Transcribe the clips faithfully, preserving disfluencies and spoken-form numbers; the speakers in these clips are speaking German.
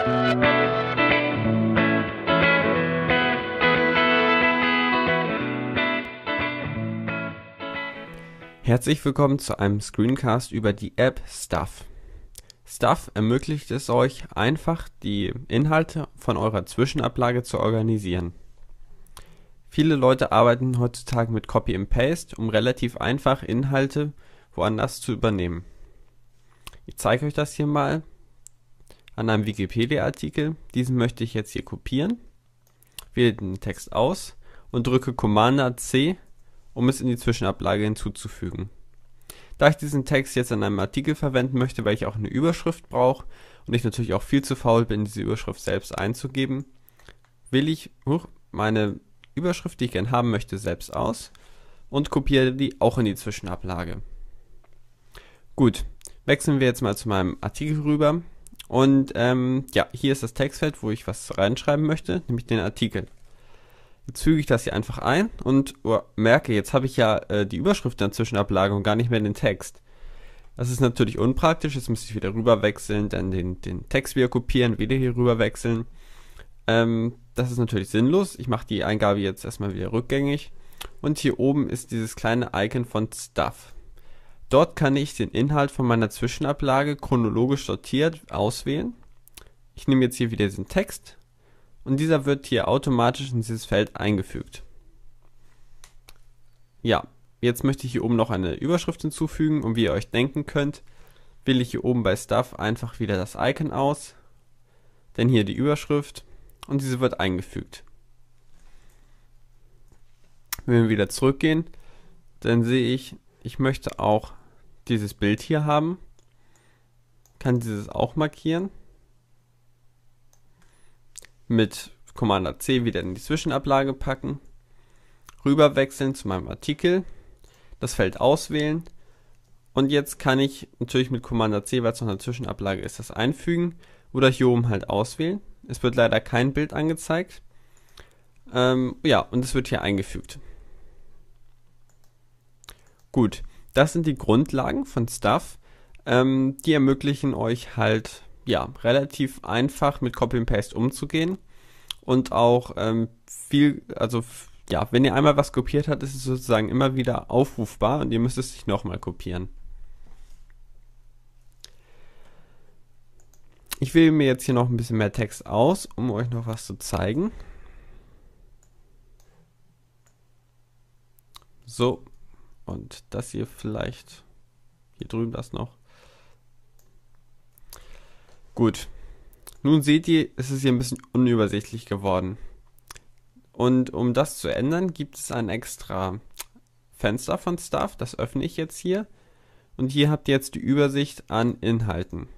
Herzlich willkommen zu einem Screencast über die App Stuff. Stuff ermöglicht es euch, einfach die Inhalte von eurer Zwischenablage zu organisieren. Viele Leute arbeiten heutzutage mit Copy and Paste, um relativ einfach Inhalte woanders zu übernehmen. Ich zeige euch das hier mal an einem Wikipedia-Artikel. Diesen möchte ich jetzt hier kopieren, wähle den Text aus und drücke Command C, um es in die Zwischenablage hinzuzufügen. Da ich diesen Text jetzt in einem Artikel verwenden möchte, weil ich auch eine Überschrift brauche und ich natürlich auch viel zu faul bin, diese Überschrift selbst einzugeben, wähle ich meine Überschrift, die ich gerne haben möchte, selbst aus und kopiere die auch in die Zwischenablage. Gut, wechseln wir jetzt mal zu meinem Artikel rüber und ähm, ja, hier ist das Textfeld, wo ich was reinschreiben möchte, nämlich den Artikel. Jetzt füge ich das hier einfach ein und oh, merke, jetzt habe ich ja äh, die Überschrift in der Zwischenablage und gar nicht mehr den Text. Das ist natürlich unpraktisch, jetzt muss ich wieder rüber wechseln, dann den, den Text wieder kopieren, wieder hier rüber wechseln. Ähm, das ist natürlich sinnlos. Ich mache die Eingabe jetzt erstmal wieder rückgängig. Und hier oben ist dieses kleine Icon von Stuff. Dort kann ich den Inhalt von meiner Zwischenablage chronologisch sortiert auswählen. Ich nehme jetzt hier wieder diesen Text. Und dieser wird hier automatisch in dieses Feld eingefügt. Ja, jetzt möchte ich hier oben noch eine Überschrift hinzufügen und wie ihr euch denken könnt, wähle ich hier oben bei Stuff einfach wieder das Icon aus, dann hier die Überschrift und diese wird eingefügt. Wenn wir wieder zurückgehen, dann sehe ich, ich möchte auch dieses Bild hier haben, kann dieses auch markieren. Mit Command C wieder in die Zwischenablage packen, rüber wechseln zu meinem Artikel, das Feld auswählen und jetzt kann ich natürlich mit Command C, weil es noch eine Zwischenablage ist, das einfügen oder hier oben halt auswählen. Es wird leider kein Bild angezeigt. Ähm, ja, und es wird hier eingefügt. Gut, das sind die Grundlagen von Stuff. Ähm, die ermöglichen euch halt ja, relativ einfach mit Copy and Paste umzugehen und auch ähm, viel, also ja, wenn ihr einmal was kopiert habt, ist es sozusagen immer wieder aufrufbar und ihr müsst es nicht nochmal kopieren. Ich wähle mir jetzt hier noch ein bisschen mehr Text aus, um euch noch was zu zeigen. So, und das hier vielleicht, hier drüben das noch. Gut, nun seht ihr, es ist hier ein bisschen unübersichtlich geworden. Und um das zu ändern, gibt es ein extra Fenster von Stuff, das öffne ich jetzt hier. Und hier habt ihr jetzt die Übersicht an Inhalten.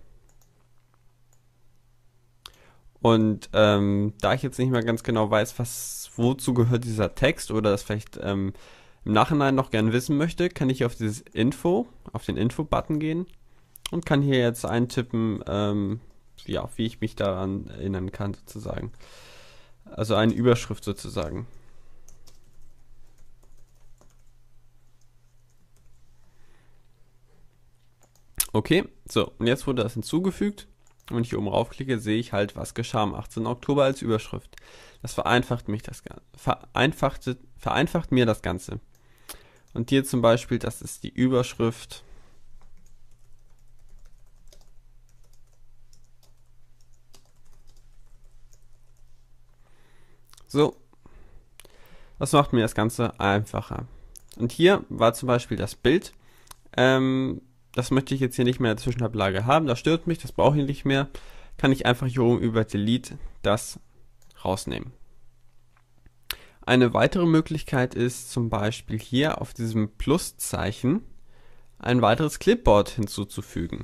Und ähm, da ich jetzt nicht mehr ganz genau weiß, was wozu gehört dieser Text oder das vielleicht ähm, im Nachhinein noch gern wissen möchte, kann ich auf dieses Info, auf den Info-Button gehen und kann hier jetzt eintippen, ähm, ja, wie ich mich daran erinnern kann, sozusagen. Also eine Überschrift sozusagen. Okay, so, und jetzt wurde das hinzugefügt. Und wenn ich hier oben raufklicke, sehe ich halt, was geschah am achtzehnten Oktober als Überschrift. Das vereinfacht mich das vereinfacht, vereinfacht mir das Ganze. Und hier zum Beispiel, das ist die Überschrift. So, das macht mir das Ganze einfacher. Und hier war zum Beispiel das Bild. Ähm, das möchte ich jetzt hier nicht mehr in der Zwischenablage haben. Das stört mich, das brauche ich nicht mehr. Kann ich einfach hier oben über Delete das rausnehmen. Eine weitere Möglichkeit ist zum Beispiel hier auf diesem Pluszeichen ein weiteres Clipboard hinzuzufügen.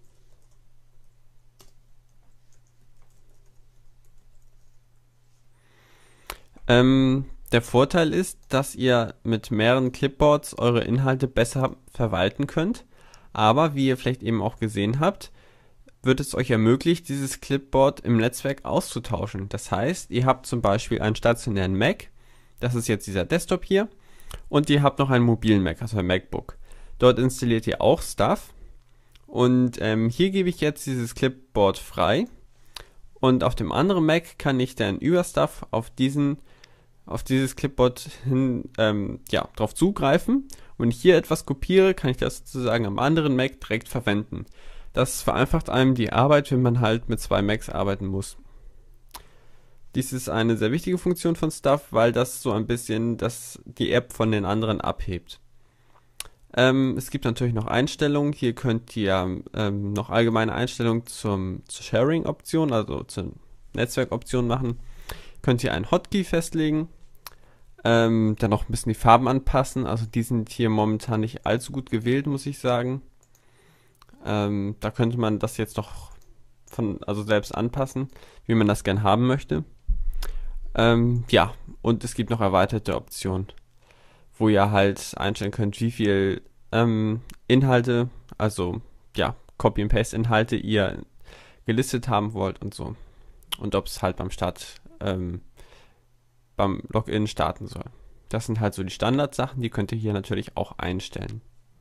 Ähm, der Vorteil ist, dass ihr mit mehreren Clipboards eure Inhalte besser verwalten könnt, aber wie ihr vielleicht eben auch gesehen habt, wird es euch ermöglicht, dieses Clipboard im Netzwerk auszutauschen. Das heißt, ihr habt zum Beispiel einen stationären Mac, das ist jetzt dieser Desktop hier, und ihr habt noch einen mobilen Mac, also ein MacBook. Dort installiert ihr auch Stuff und ähm, hier gebe ich jetzt dieses Clipboard frei Und auf dem anderen Mac kann ich dann über Stuff auf diesen, auf dieses Clipboard hin, ähm, ja, drauf zugreifen. Wenn ich hier etwas kopiere, kann ich das sozusagen am anderen Mac direkt verwenden. Das vereinfacht einem die Arbeit, wenn man halt mit zwei Macs arbeiten muss. Dies ist eine sehr wichtige Funktion von Stuff, weil das so ein bisschen das, die App von den anderen abhebt. Ähm, es gibt natürlich noch Einstellungen. Hier könnt ihr ähm, noch allgemeine Einstellungen zum, zur Sharing-Option, also zur Netzwerkoption machen. Könnt ihr einen Hotkey festlegen, ähm, dann noch ein bisschen die Farben anpassen. Also die sind hier momentan nicht allzu gut gewählt, muss ich sagen. Ähm, da könnte man das jetzt noch von, also selbst anpassen, wie man das gern haben möchte. Ähm, ja, und es gibt noch erweiterte Optionen, wo ihr halt einstellen könnt, wie viel ähm, Inhalte, also ja, Copy-and-Paste-Inhalte ihr gelistet haben wollt und so. Und ob es halt beim Start, ähm, beim Login starten soll. Das sind halt so die Standardsachen, die könnt ihr hier natürlich auch einstellen.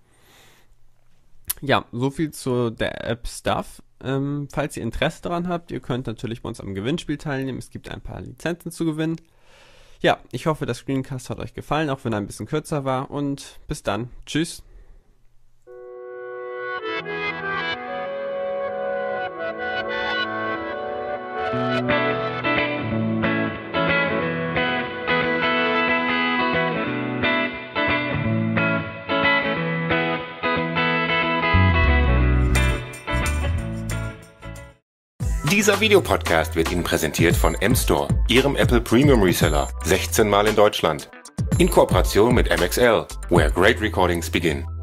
Ja, soviel zu der App Stuff. Ähm, falls ihr Interesse daran habt, ihr könnt natürlich bei uns am Gewinnspiel teilnehmen. Es gibt ein paar Lizenzen zu gewinnen. Ja, ich hoffe, das Screencast hat euch gefallen, auch wenn er ein bisschen kürzer war. Und bis dann. Tschüss. Dieser Videopodcast wird Ihnen präsentiert von M-Store, Ihrem Apple Premium Reseller, sechzehn Mal in Deutschland. In Kooperation mit M X L, where great recordings begin.